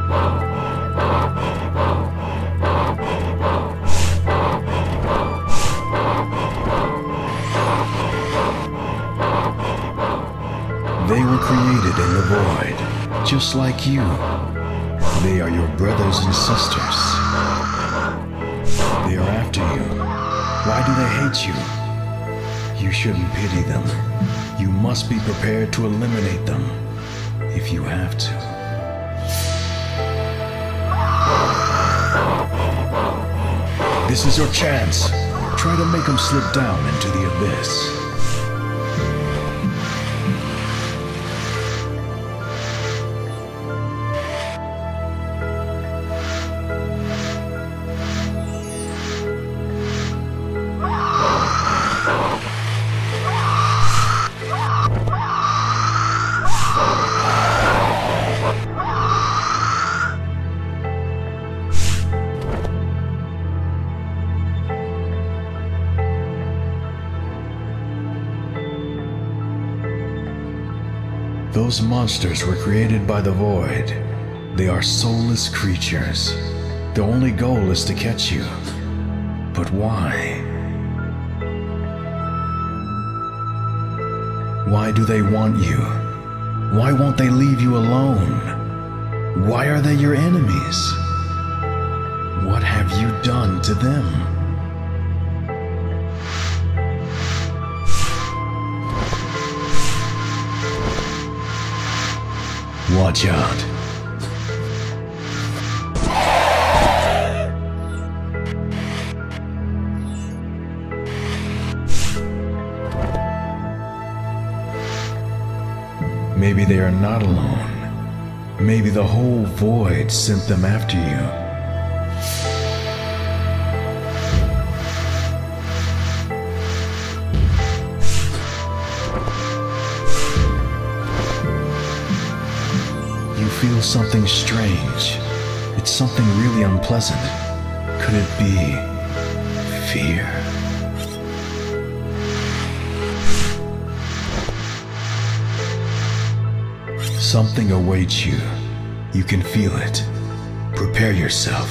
They were created in the void, just like you. They are your brothers and sisters. They are after you. Why do they hate you? You shouldn't pity them. You must be prepared to eliminate them, if you have to. This is your chance. Try to make them slip down into the abyss. Those monsters were created by the void. They are soulless creatures. The only goal is to catch you. But why? Why do they want you? Why won't they leave you alone? Why are they your enemies? What have you done to them? Watch out. Maybe they are not alone. Maybe the whole void sent them after you. You feel something strange. It's something really unpleasant. Could it be fear? Something awaits you. You can feel it. Prepare yourself.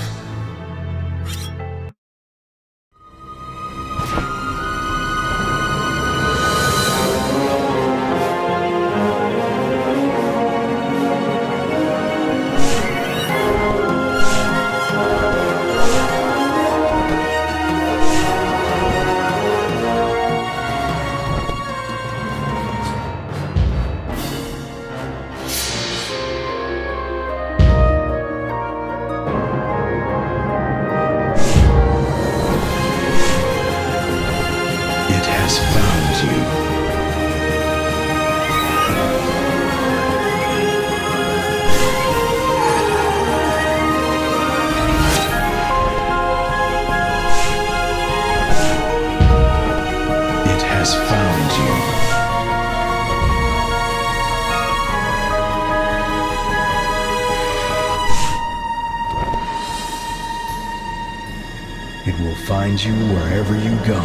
It will find you wherever you go.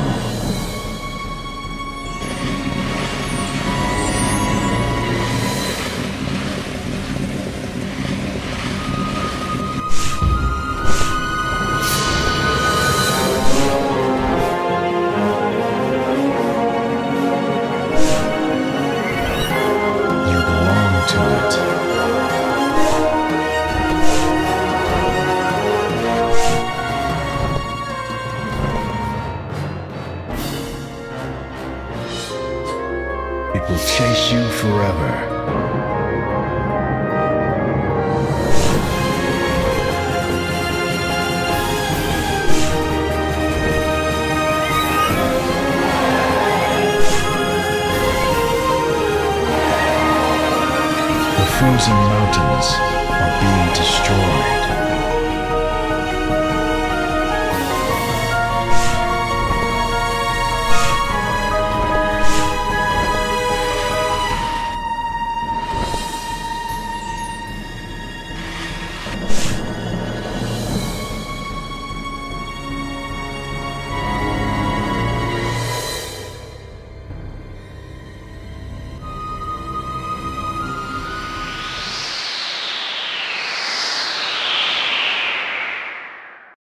You belong to it. It will chase you forever. The frozen mountains are being destroyed.